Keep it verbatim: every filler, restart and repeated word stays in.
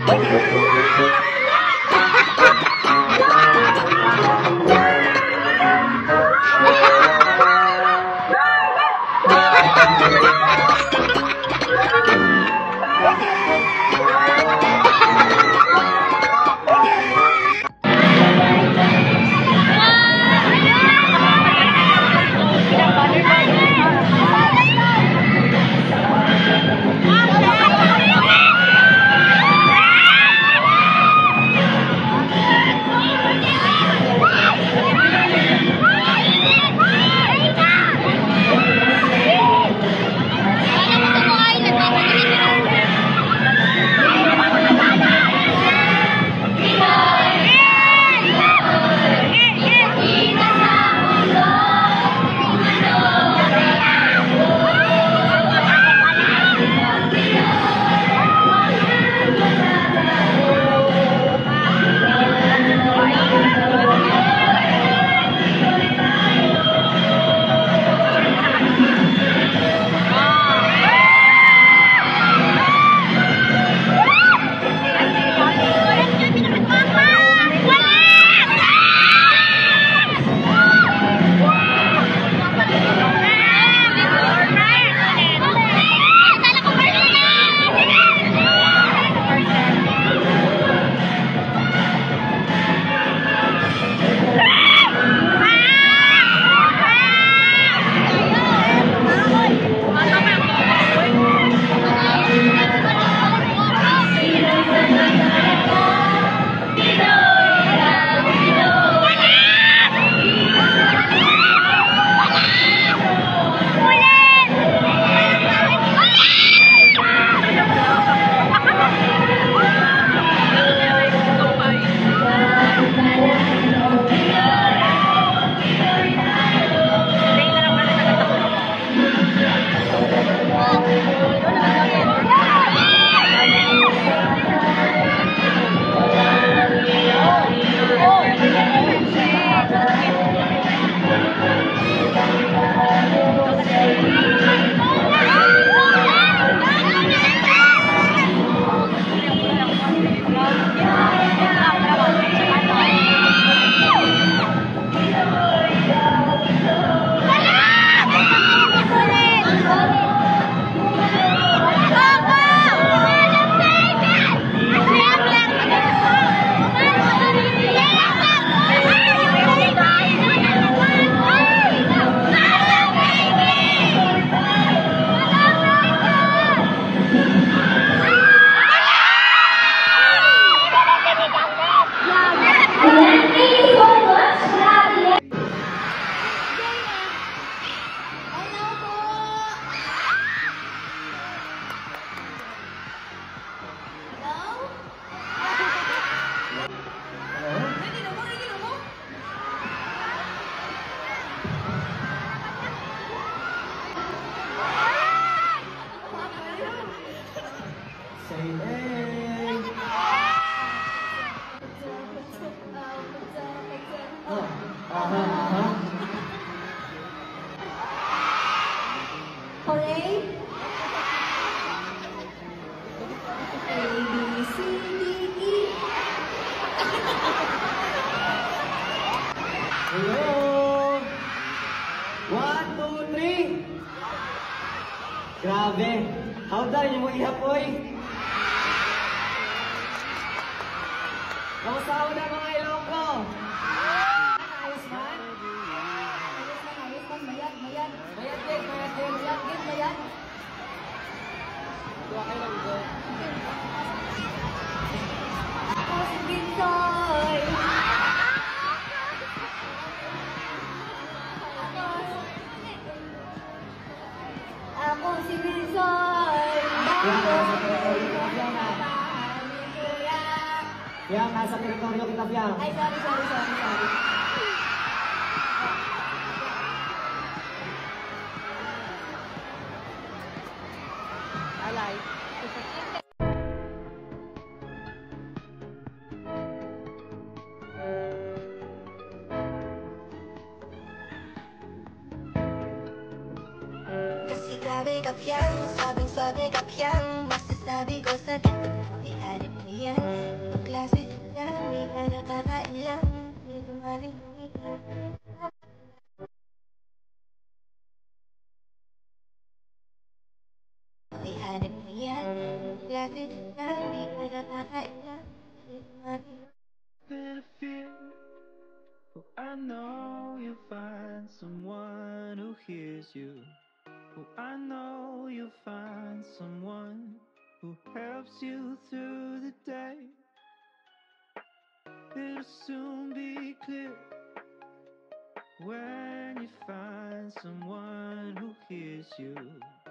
Hello! One, two, three! Grabe! Hawdan yung mga ihapoy! Kamusta ako na mga Ilonggo? Ayos man? Ayos man, ayos man, mayad, mayad! Mayad din, mayad din, mayad din, mayad! Dua kayo lang ito. Ako si Binsoy! Ako si Binsoy! Yang nasa teritoryo kita, Piang. Ay, sorry, sorry, sorry, sorry. Alay. Kasi grabe ka, Piang. Sabing sabi ka, Piang. Masasabi ko sa dito, di hari mo yan, ang klase yan, di ka nakakailang, di tumarinig. Ay hanip mo yan, ang klase yan, di ka nakakailang, di tumarinig. That fear, oh, I know you'll find someone who hears you. Oh, I know you'll find someone who helps you through the day. It'll soon be clear when you find someone who hears you.